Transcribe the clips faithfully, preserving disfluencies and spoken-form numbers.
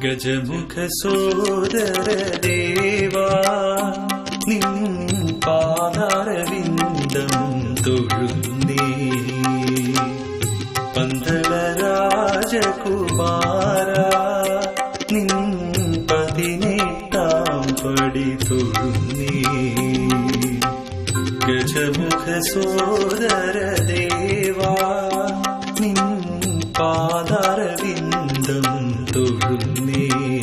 ഗജമുഖ സോദര ദേവാ നിൻ പാദാരവിന്ദം തൊഴുന്നേ. പന്തള രാജകുമാര നിൻ പതിനെട്ടാം പടി തൊഴുന്നേ. ഗജമുഖ സോദര ദേവാ നിൻ പാദാരവിന്ദം തൊഴുന്നേ.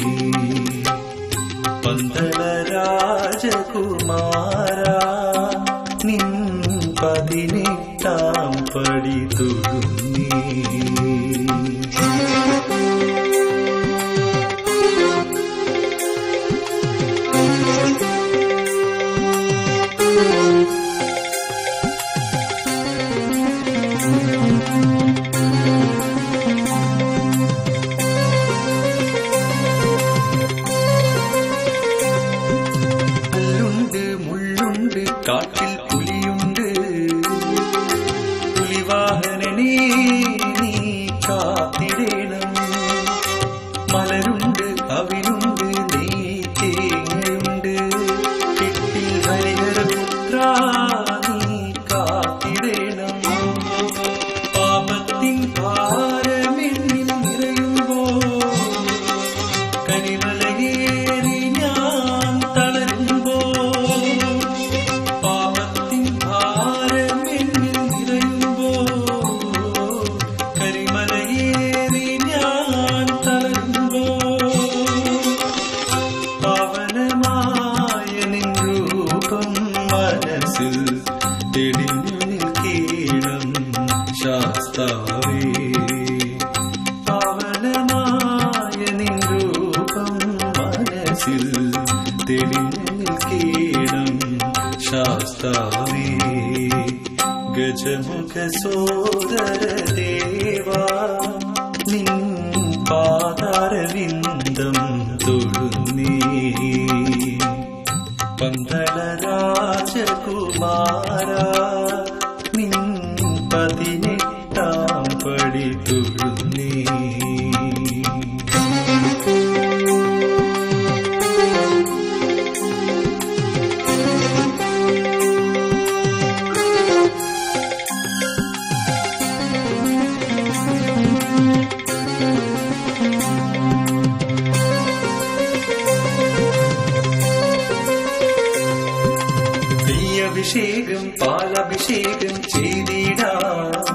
പന്തള രാജകുമാര നിൻ പതിനെട്ടാം പടി തൊഴുന്നേ. കാട്ടിൽ പുലിയുണ്ട്, പുലിവാഹനനേ നീ കാത്തിടേണം. മലരുണ്ട്, അവിലുണ്ട്, നീ തേങ്ങയുണ്ട്, കെട്ടിൽ ഹരിഹരപുത്ര നീ കാത്തിടേണം. പാപത്തിൻ ഭാരമെന്നിൽ നിറയുമ്പോ കരിമലയേറി ഞാൻ തളരുമ്പോ. തെളിഞ്ഞു നിൽക്കണം ശാസ്താവേ. പാവനമായ നിൻ രൂപം മനസ്സിൽ തെളിഞ്ഞു നിൽക്കണം ശാസ്താവേ. ഗജമുഖ സോദര ദേവാ നിൻ പാദാരവിന്ദം തൊഴുന്നേ. പന്തള രാജകുമാര നിൻ പതിനെട്ടാം പടി തൊഴുന്നേ. അഭിഷേകം പാലഭിഷേകം ചെയ്തിടാം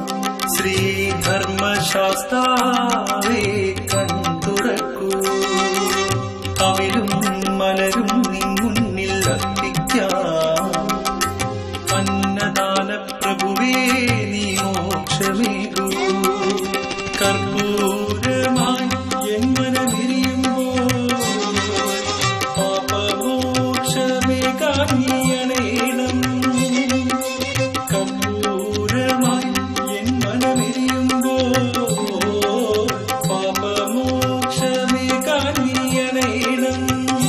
ശ്രീധർമ്മശാസ്താവേ കൺതുറക്കൂ. അവിലും മലരും നിൻ മുന്നിൽ അർപ്പിക്കാം. അന്നദാന പ്രഭുവേ നീ മോക്ഷമേകൂ. കർപ്പൂരമായി എൻ മനമിരിയുമ്പോൾ പാപമോക്ഷമേകാൻ നീയണേണം. കർപ്പൂരമായി എൻ മനമിരിയുമ്പോൾ പാപമോക്ഷമേകാൻ നീയണേണം.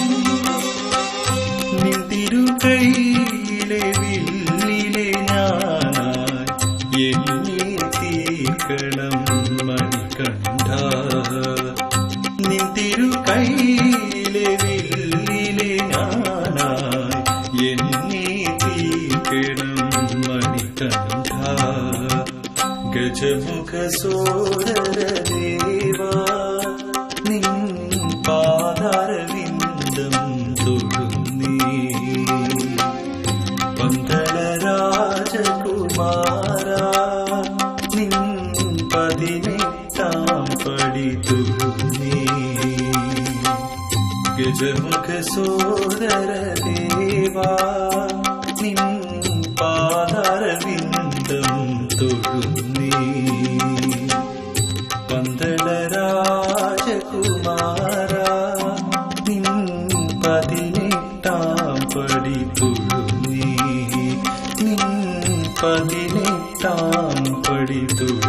നിൻ തിരുകൈയിലെ വില്ലിലെ ഞാനായി എന്നെ തീർക്കണം മണികണ്ഠ. നിൻ തിരുകൈയിലെ വില്ലിലെ ഞാനായി എന്നെ തീർക്കണം മണികണ്ഠ. ഗജമുഖ സോദര ദേവാ നിൻ പാദാരവിന്ദം തൊഴുന്നേ. പന്തള രാജകുമാര നിൻ പതിനെട്ടാം പടി തൊഴുന്നേ. ഗജമുഖ സോദര ദേവാ നിൻ പാദാരവിന്ദം തൊഴുന്നേ. പന്തള രാജകുമാര നിൻ പതിനെട്ടാം പടി തൊഴുന്നേ. നിൻ പതിനെട്ടാം പടി തൊഴുന്നേ.